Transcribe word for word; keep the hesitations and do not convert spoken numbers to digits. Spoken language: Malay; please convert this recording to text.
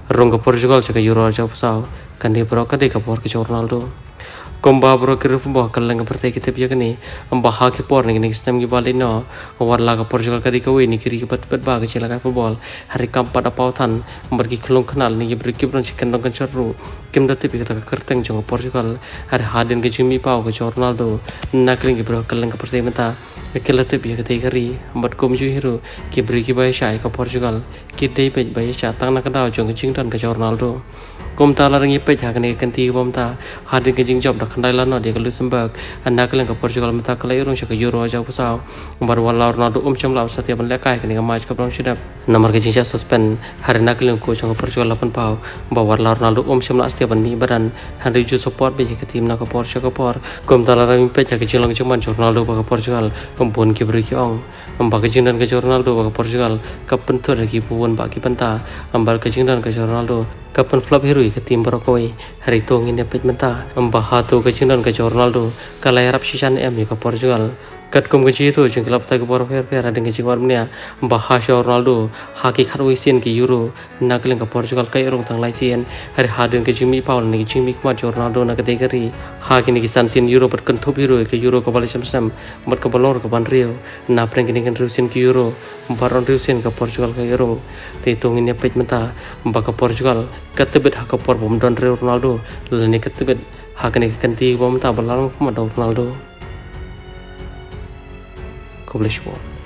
rong ke Portugal cakap Euro jauh pasau kan dia berok kan dia ke por ke Ronaldo Komba bro kira football kalau nggak percaya kita biar ni, ambah hak por ni ni sistem kita balik no, warla ke Portugal kari kau ini kiri ke bat bat bag kecil lagi football, hari kampat apa pautan, berki kelong kenal ni berki beron chicken dong kencur ru, kim dati pi kita kerteng jong Portugal, hari hadin ke Jimmy Pau ke Ronaldo, nak lagi bro kalau nggak percaya menta, kalau dati pi kita kari, ambat kom ju hero, ki berki bayar syai ke Portugal, ki day pej bayar syai tang nak kedau jong ke Jington ke Ronaldo. Kom ta larang ipet ha kene kanti bom ta hadin ke jing job dak kandai lano dia ke Luxembourg anak ke Portugal meta ke Euro ke Euro aja pusau baru wala Ronaldo um cham law setiap lekai kene match ke brong sidap nomor ke jing suspend hari nak ke ko chang Portugal lapan pau bawa Ronaldo um cham law setiap mi badan hari ju support be ke tim na ke Portugal por kom ta larang ipet ha ke jing long chaman Ronaldo ba ke Portugal kompon ke beri ke ong amba ke jing dan ke Ronaldo ba ke Portugal kapen tu lagi puan ba ki penta ambar ke jing dan ke Ronaldo kapan flop hero ke tim berokoi hari tu ngin dapat menta membahas tu ke Ronaldo ke Ronaldo kalau Arab sisan em ke Portugal kat kom ke jitu jeng kelab tak ke bor fer fer ada ke jingwar menia membahas Ronaldo haki kharui sin ke Euro nak ke Portugal kai rong tang lai sin hari hadin ke Jimmy Paul ni Jimmy kuma Ronaldo nak ke tegari haki ni kisan sin Euro pat kan top hero ke Euro ke balik sam mat ke balor ke ban Rio na preng ke kan rusin ke Euro baron rusin ke Portugal ke Euro te tu ngin dapat menta mbak ke Portugal ketebet hak por bom don Ronaldo leni ketebet hak ni kanti bom ta balang kuma Ronaldo Koblish War